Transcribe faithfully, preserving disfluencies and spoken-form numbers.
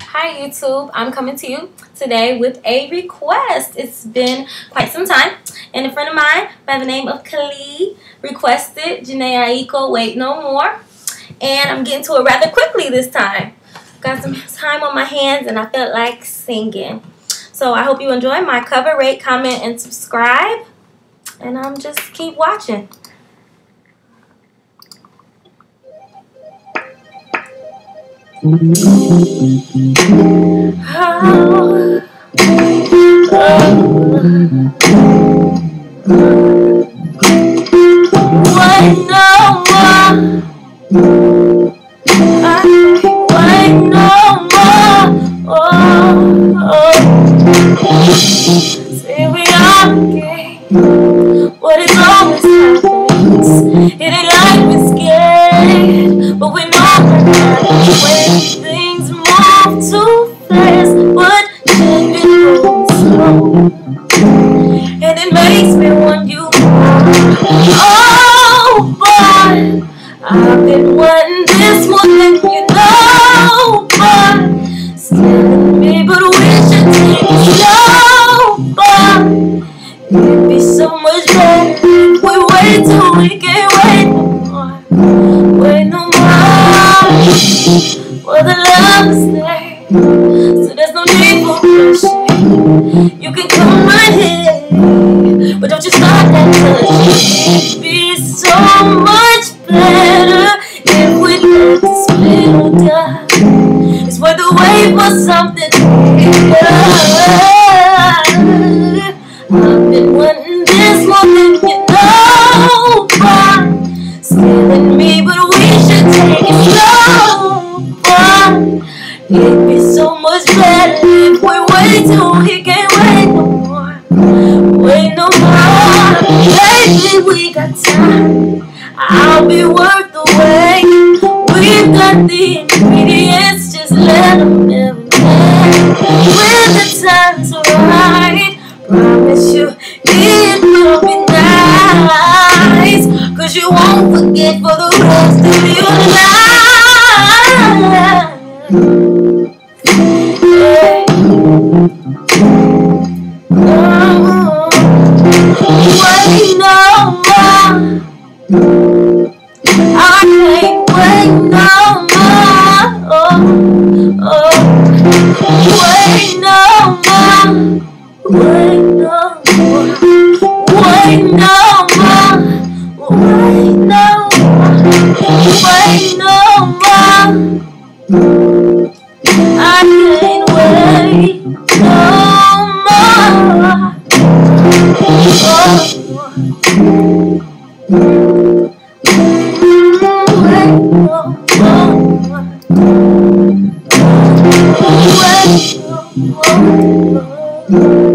Hi YouTube, I'm coming to you today with a request. It's been quite some time, and a friend of mine by the name of Khalid requested Jhene Aiko-Wait No More, and I'm getting to it rather quickly this time. Got some time on my hands and I felt like singing. So I hope you enjoy my cover, rate, comment, and subscribe, and um, just keep watching. Oh, oh, wait no more. I wait no more. Oh, oh. Say we are gay. What is always happens? It ain't like we're scared, but we know that when things move too fast, but then it goes slow, and it makes me want you more. Oh, but I've been wanting this more than you know, but still in me, but we should take it slow, but it'd be so much better if we wait till we can't wait no more. Wait no more. For the love is there, so there's no need for pressure. You can come right here, but don't you start that touch. It'd be so much better if we let the split or die. It's worth the wait for something bigger. I've been wanting this more than you know, but still in me, but we should take it slow. But it'd be so much better if we wait till we can't wait no more. Wait no more. Lately we got time. I'll be worth the wait. We've got the ingredients, just let them never end. When the time's right, promise you it will be nice, cause you won't forget for the rest of your life. Yeah. Oh, wait no more. I can't wait no more. Oh, oh, wait no more. Wait no more. Wait no more. Wait no more. Wait no more. I can't wait no more. Oh, wait no more. Wait no more.